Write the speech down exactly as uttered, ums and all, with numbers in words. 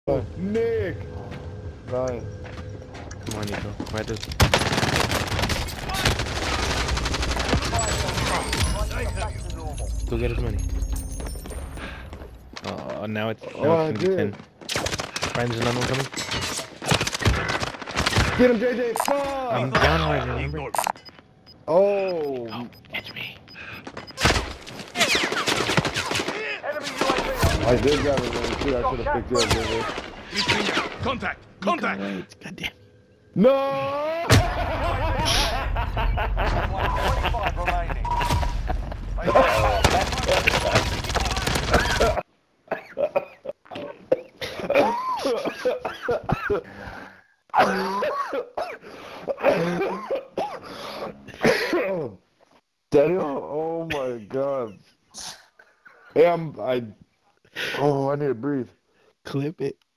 Oh, Nick! Ryan. Come on, Nico. Right this. Go get his money. Oh, now it's now Oh, I it's gonna be did. ten. Ryan, there's another one coming. Get him, J J! Fuck! I'm down right now, remember? Oh! Oh, catch me. I did grab him, man. Shit, I should have picked you up, J J. Contact! Contact! Wait, goddamn. No! twenty-five remaining. Daniel, oh my god. Hey, I'm, I, oh, I need to breathe. Clip it.